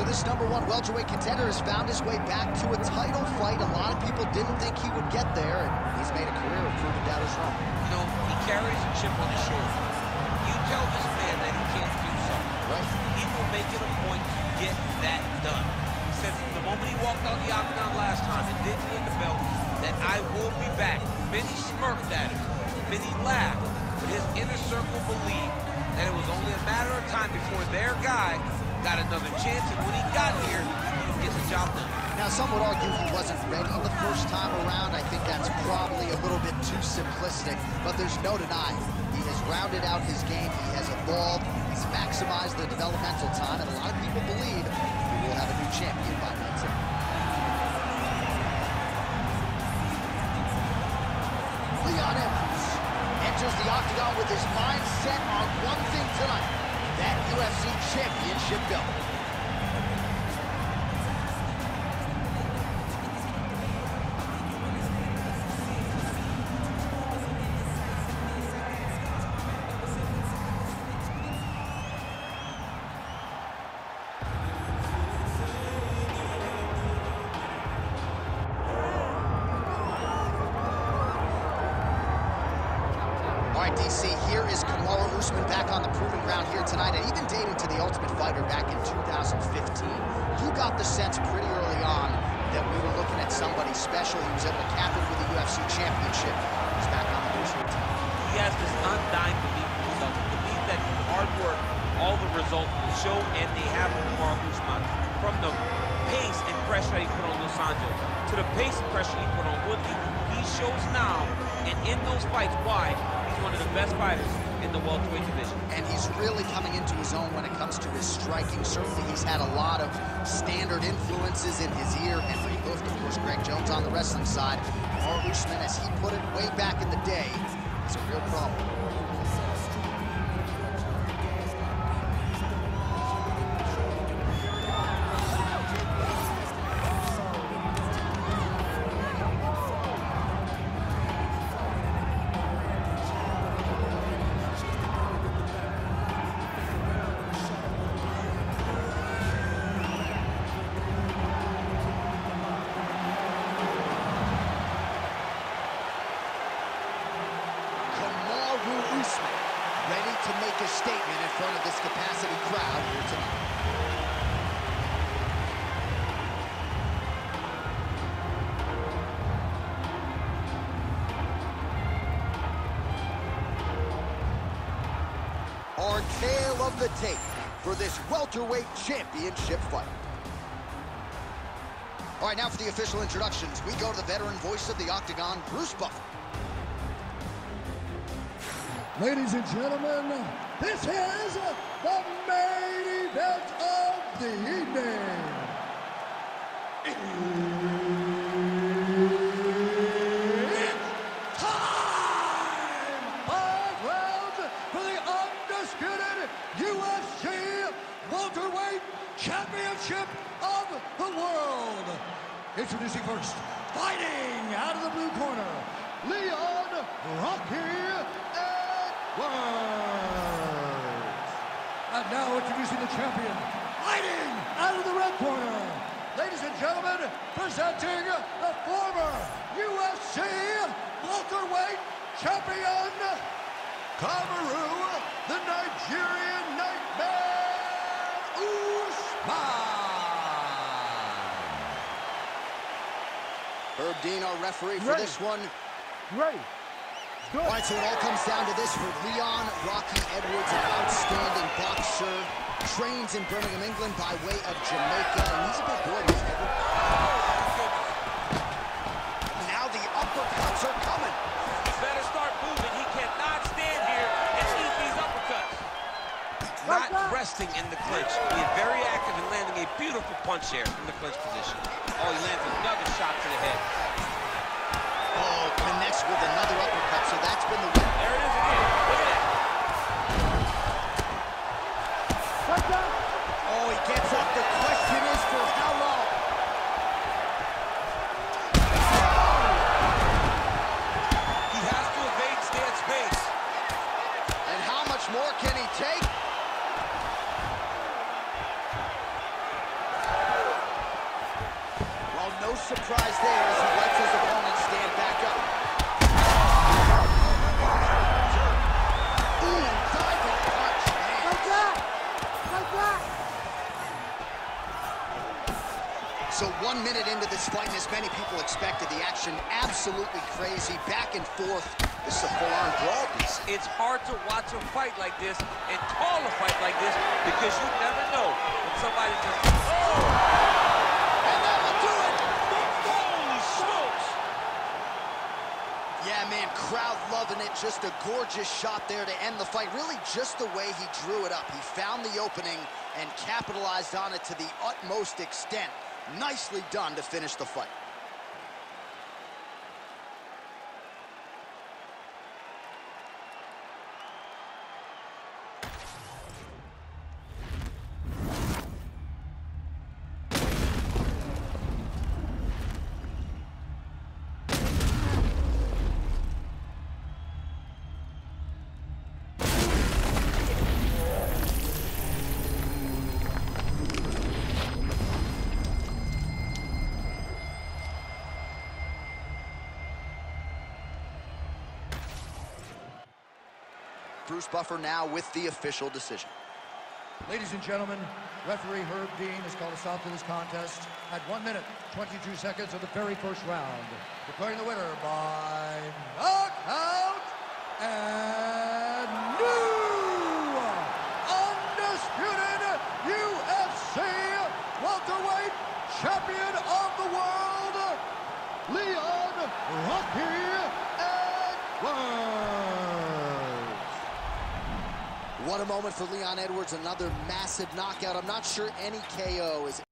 this #1 welterweight contender has found his way back to a title fight. A lot of people didn't think he would get there, and he's made a career of proving doubters wrong. You know, he carries a chip on his shoulder. You tell this man that he can't do something. Right. He will make it a point to get that done. He said from the moment he walked out the octagon last time and didn't win the belt, that I will be back. Many smirked at him. Many laughed. But his inner circle believed that it was only a matter of time before their guy got another chance, and when he got here, he would get the job done. Now, some would argue he wasn't ready the first time around. I think that's probably a little bit too simplistic, but there's no denying he has rounded out his game, he has evolved, he's maximized the developmental time, and a lot of people believe we will have a new champion by Wednesday. Leon Edwards enters the octagon with his mind set on one thing tonight, that UFC championship belt. All right, DC, here is Kamaru Usman back on the proving ground here tonight, and even dating to the Ultimate Fighter back in 2015. You got the sense pretty early on that we were looking at somebody special. He was able to cap it with the UFC championship. He's back on the news here tonight. He has this undying belief in himself, a belief that hard work, all the results will show, and they have with Kamaru Usman. From the pace and pressure he put on Dos Anjos to the pace and pressure he put on Woodley, he shows now, and in those fights, why he's one of the best fighters in the welterweight division. And he's really coming into his own when it comes to his striking. Certainly he's had a lot of standard influences in his ear. Henry Hooft, of course, Greg Jones on the wrestling side. Kamaru Usman, as he put it way back in the day, is a real problem. Usman, ready to make a statement in front of this capacity crowd here tonight. Our tale of the tape for this welterweight championship fight. All right, now for the official introductions, we go to the veteran voice of the Octagon, Bruce Buffer. Ladies and gentlemen, this is the main event of the evening. It's time! 5 rounds for the undisputed UFC welterweight championship of the world. Introducing first, fighting out of the blue corner, Leon Rocky And now introducing the champion, fighting out of the red corner. Ladies and gentlemen, presenting the former UFC welterweight champion, Kamaru, the Nigerian Nightmare, Usman. Herb Dean, our referee for this one. Ready. Good. All right, so it all comes down to this for Leon Rocky Edwards, an outstanding boxer, trains in Birmingham, England by way of Jamaica, and he's a big boy, Mr. Edwards. Now the uppercuts are coming. He better start moving. He cannot stand here and eat these uppercuts. Not resting in the clinch. Being very active and landing a beautiful punch here in the clinch position. Oh, he lands another shot to the head. Oh, connects with another uppercut, so that's been the win. There it is again. Look at that. Oh, he gets up. The question is for how long? He has to evade, stay at space. And how much more can he take? surprise there as he lets his opponent stand back up. Ooh, diving punch, man. Like that! Like that! So 1 minute into this fight, and as many people expected, the action absolutely crazy, back and forth. This is a full-on brawl piece. It's hard to watch a fight like this and call a fight like this because you never know when somebody just... Oh! And that'll do it! Holy smokes! Yeah, man, crowd loving it. Just a gorgeous shot there to end the fight. Really just the way he drew it up. He found the opening and capitalized on it to the utmost extent. Nicely done to finish the fight. Bruce Buffer now with the official decision. Ladies and gentlemen, referee Herb Dean has called a stop to this contest at 1 minute, 22 seconds of the very first round. Declaring the winner by knockout and new undisputed UFC welterweight champion of the world, Leon Rocky Edwards. What a moment for Leon Edwards, another massive knockout. I'm not sure any KO is